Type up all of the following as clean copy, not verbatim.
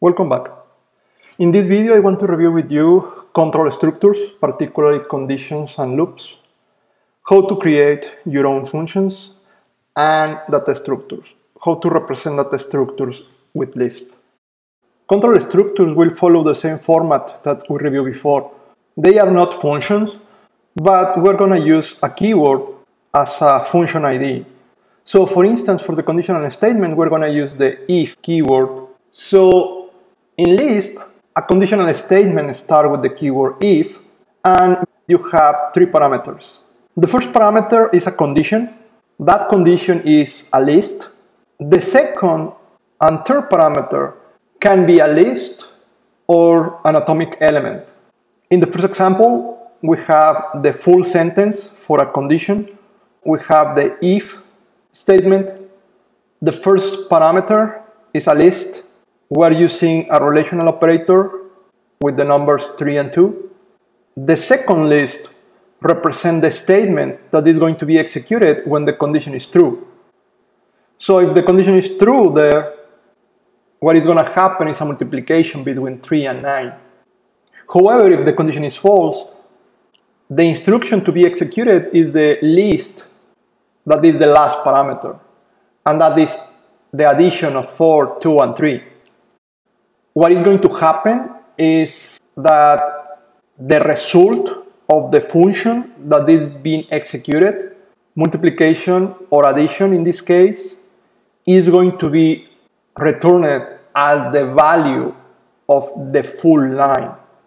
Welcome back. In this video I want to review with you control structures, particularly conditions and loops, how to create your own functions, and data structures, how to represent data structures with LISP. Control structures will follow the same format that we reviewed before. They are not functions, but we're going to use a keyword as a function ID. So for instance, for the conditional statement, we're going to use the if keyword. So in LISP, a conditional statement starts with the keyword if, and you have three parameters. The first parameter is a condition. That condition is a list. The second and third parameter can be a list or an atomic element. In the first example, we have the full sentence for a condition. We have the if statement. The first parameter is a list. We're using a relational operator with the numbers 3 and 2. The second list represents the statement that is going to be executed when the condition is true. So if the condition is true there, what is going to happen is a multiplication between 3 and 9. However, if the condition is false, the instruction to be executed is the list that is the last parameter, and that is the addition of 4, 2, and 3. What is going to happen is that the result of the function that is being executed, multiplication or addition in this case, is going to be returned as the value of the full line.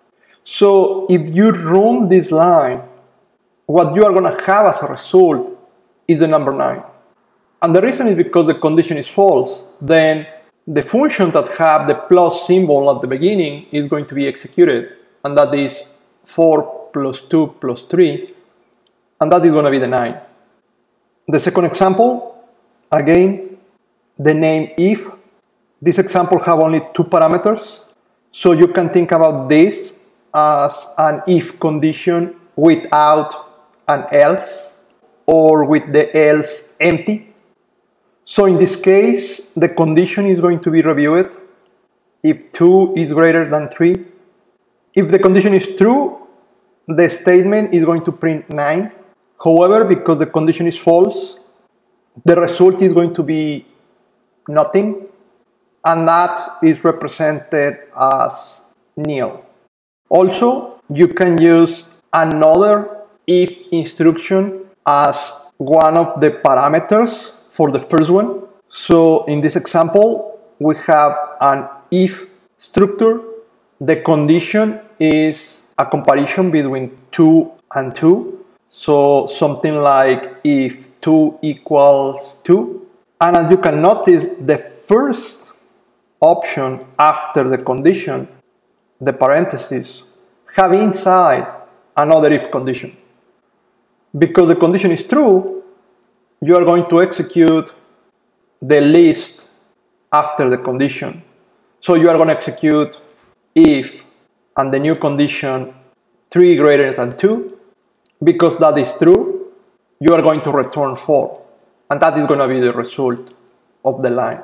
So if you run this line, what you are going to have as a result is the number 9. And the reason is because the condition is false. Then the function that have the plus symbol at the beginning is going to be executed, and that is 4 plus 2 plus 3, and that is going to be the 9. The second example, again, the name if. This example have only 2 parameters, so you can think about this as an if condition without an else, or with the else empty. So in this case, the condition is going to be reviewed if 2 is greater than 3. If the condition is true, the statement is going to print 9. However, because the condition is false, the result is going to be nothing, and that is represented as nil. Also, you can use another if instruction as one of the parameters for the first one. So in this example, we have an if structure. The condition is a comparison between 2 and 2. So something like if 2 equals 2. And as you can notice, the first option after the condition, the parentheses, have inside another if condition. Because the condition is true, you are going to execute the list after the condition. So you are going to execute if and the new condition 3 greater than 2. Because that is true, you are going to return 4. And that is going to be the result of the line.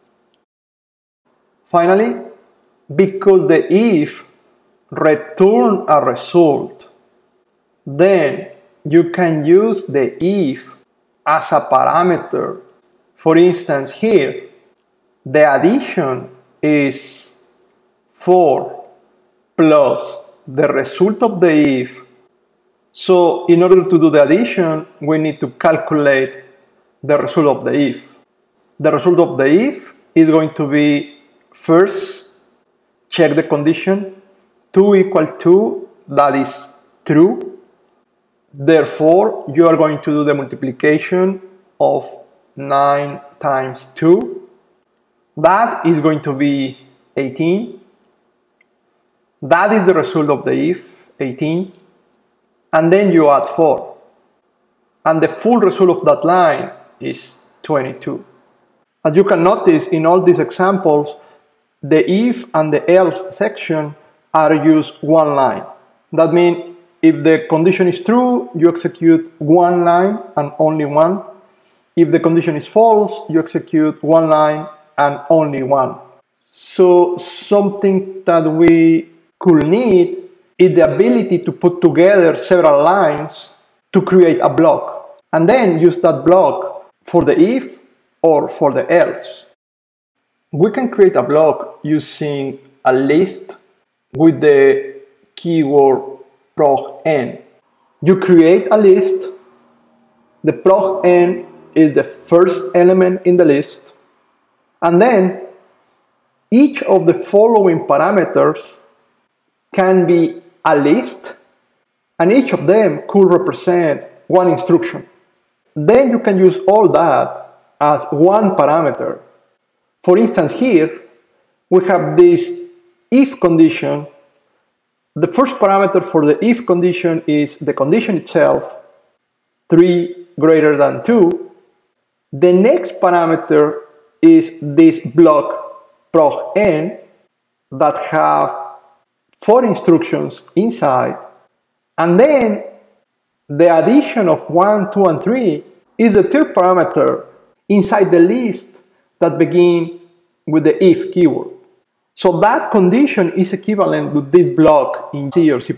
Finally, because the if return a result, then you can use the if as a parameter. For instance, here, the addition is 4 plus the result of the if. So in order to do the addition, we need to calculate the result of the if. The result of the if is going to be, first, check the condition, 2 equal 2, that is true. Therefore, you are going to do the multiplication of 9 times 2. That is going to be 18. That is the result of the if, 18. And then you add 4. And the full result of that line is 22. As you can notice in all these examples, the if and the else section are used one line. That means if the condition is true, you execute one line and only one. If the condition is false, you execute one line and only one. So something that we could need is the ability to put together several lines to create a block, and then use that block for the if or for the else. We can create a block using a list with the keyword prog_n. You create a list, the prog_n is the first element in the list, and then each of the following parameters can be a list, and each of them could represent one instruction. Then you can use all that as one parameter. For instance, here we have this if condition. The first parameter for the if condition is the condition itself, 3 greater than 2. The next parameter is this block prog_n that have 4 instructions inside, and then the addition of 1, 2, and 3 is the third parameter inside the list that begin with the if keyword. So that condition is equivalent to this block in C or C++.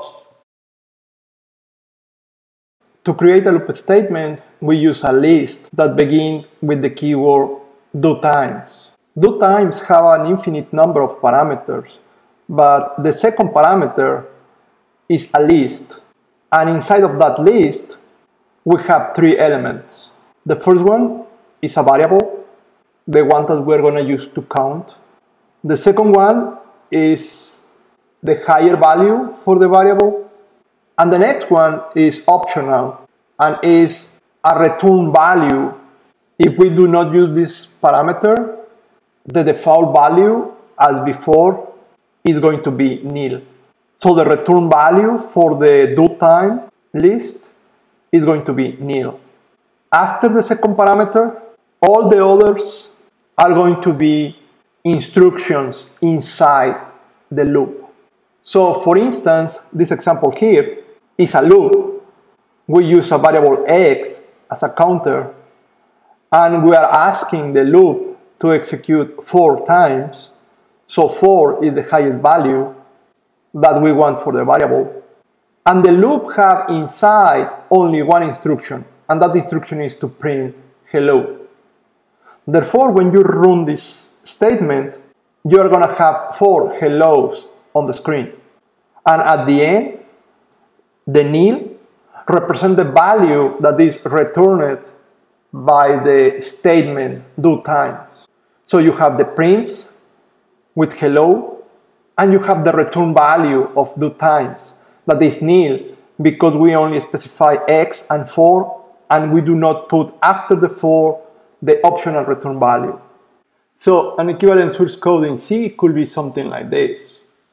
To create a loop statement, we use a list that begins with the keyword doTimes. doTimes have an infinite number of parameters, but the second parameter is a list, and inside of that list we have 3 elements. The first one is a variable, the one that we're going to use to count. The second one is the higher value for the variable, and the next one is optional and is a return value. If we do not use this parameter, the default value as before is going to be nil. So the return value for the doTime list is going to be nil. After the second parameter, all the others are going to be instructions inside the loop. So for instance, this example here is a loop. We use a variable x as a counter, and we are asking the loop to execute 4 times. So 4 is the highest value that we want for the variable. And the loop have inside only one instruction, and that instruction is to print hello. Therefore, when you run this statement, you are going to have 4 hellos on the screen. And at the end, the nil represents the value that is returned by the statement doTimes. So you have the prints with hello, and you have the return value of doTimes that is nil, because we only specify x and 4, and we do not put after the 4 the optional return value. So an equivalent source code in C could be something like this.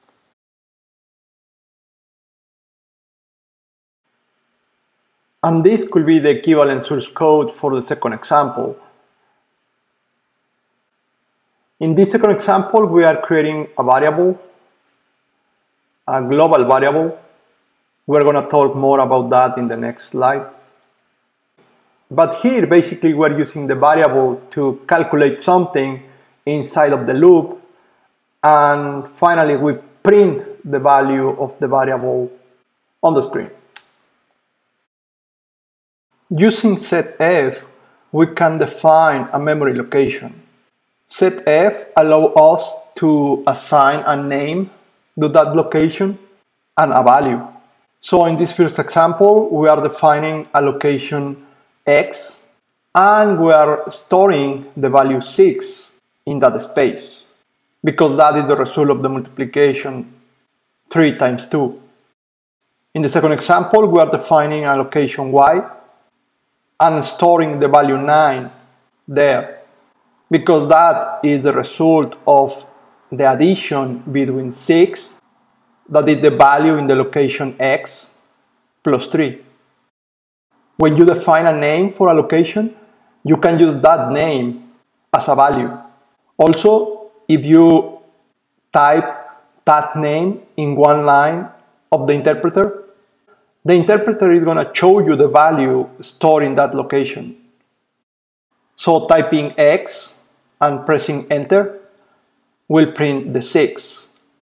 And this could be the equivalent source code for the second example. In this second example, we are creating a variable, a global variable. We're going to talk more about that in the next slides. But here, basically, we're using the variable to calculate something inside of the loop, and finally, we print the value of the variable on the screen. Using setF, we can define a memory location. setF allows us to assign a name to that location and a value. So in this first example, we are defining a location X, and we are storing the value 6 in that space, because that is the result of the multiplication 3 times 2. In the second example, we are defining a location Y and storing the value 9 there, because that is the result of the addition between 6, that is the value in the location X, plus 3. When you define a name for a location, you can use that name as a value. Also, if you type that name in one line of the interpreter is going to show you the value stored in that location. So typing X and pressing enter will print the 6.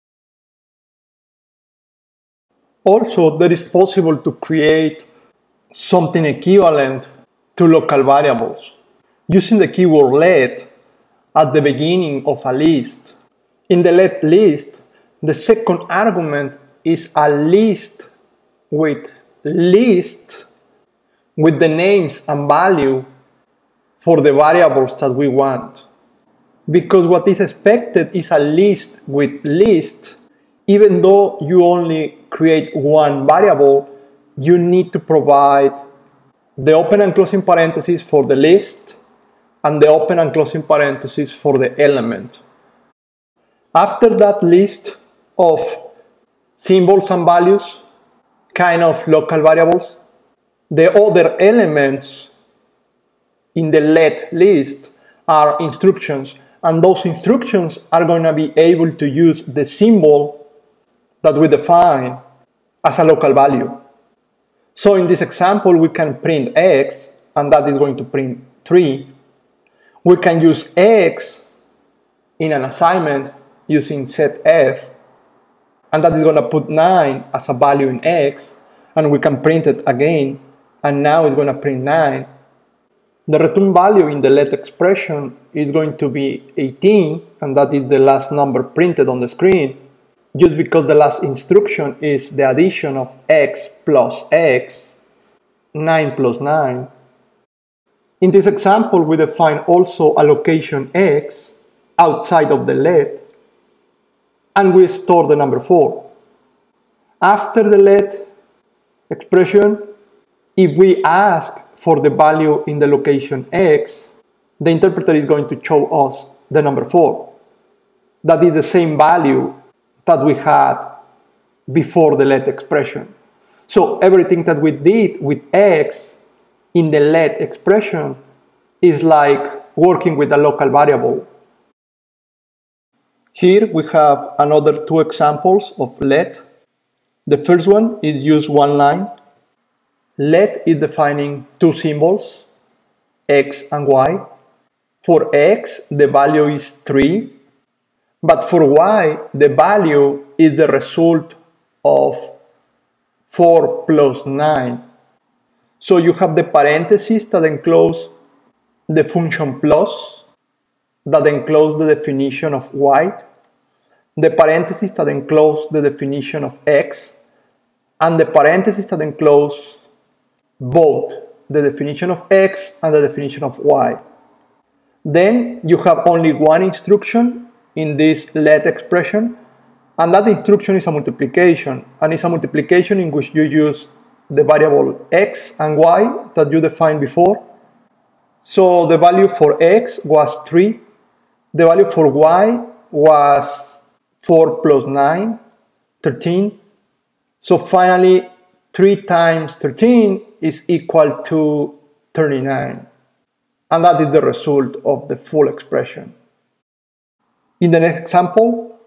Also, there is possible to create something equivalent to local variables using the keyword let at the beginning of a list. In the let list, the second argument is a list with the names and value for the variables that we want. Because what is expected is a list with list, even though you only create one variable, you need to provide the open and closing parentheses for the list and the open and closing parentheses for the element. After that list of symbols and values, kind of local variables, the other elements in the let list are instructions, and those instructions are going to be able to use the symbol that we define as a local value. So in this example, we can print x, and that is going to print 3. We can use x in an assignment using set f, and that is going to put 9 as a value in x, and we can print it again, and now it's going to print 9. The return value in the let expression is going to be 18, and that is the last number printed on the screen, just because the last instruction is the addition of x plus x, 9 plus 9. In this example, we define also a location x outside of the let, and we store the number 4. After the let expression, if we ask for the value in the location x, the interpreter is going to show us the number 4. That is the same value that we had before the let expression. So everything that we did with x in the let expression is like working with a local variable. Here we have another 2 examples of let. The first one is use one line. Let is defining 2 symbols, x and y. For x, the value is 3, but for y, the value is the result of 4 plus 9. So you have the parentheses that enclose the function plus, that enclose the definition of y, the parentheses that enclose the definition of x, and the parentheses that enclose both the definition of x and the definition of y. Then you have only one instruction in this let expression, and that instruction is a multiplication, and it's a multiplication in which you use the variable x and y that you defined before. So the value for x was 3, the value for y was 4 plus 9, 13. So finally 3 times 13 is equal to 39. And that is the result of the full expression. In the next example,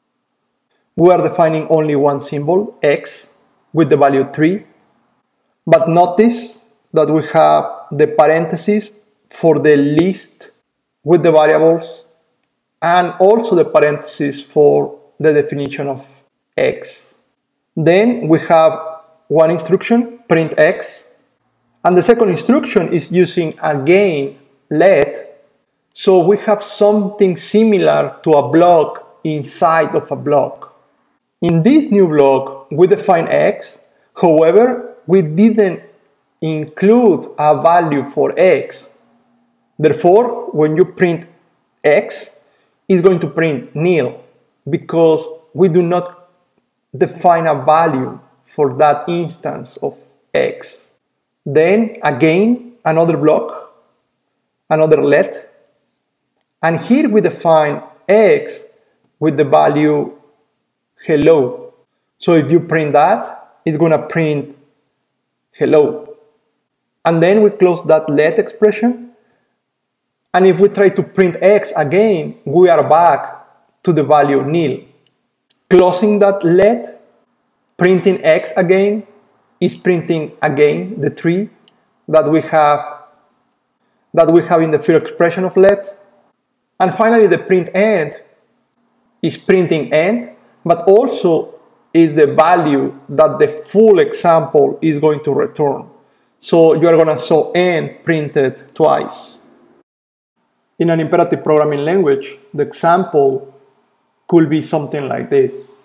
we are defining only one symbol, x, with the value 3. But notice that we have the parentheses for the list with the variables, and also the parentheses for the definition of x. Then we have one instruction, print x, and the second instruction is using again let, so we have something similar to a block inside of a block. In this new block, we define x, however, we didn't include a value for x. Therefore, when you print x, it's going to print nil, because we do not define a value for that instance of x. Then again, another block, another let, and here we define x with the value hello. So if you print that, it's going to print hello. And then we close that let expression, and if we try to print x again, we are back to the value nil. Closing that let, printing x again, is printing again the 3 that we have in the first expression of let. And finally the print end is printing n, but also is the value that the full example is going to return. So you are going to show n printed twice. In an imperative programming language, the example could be something like this.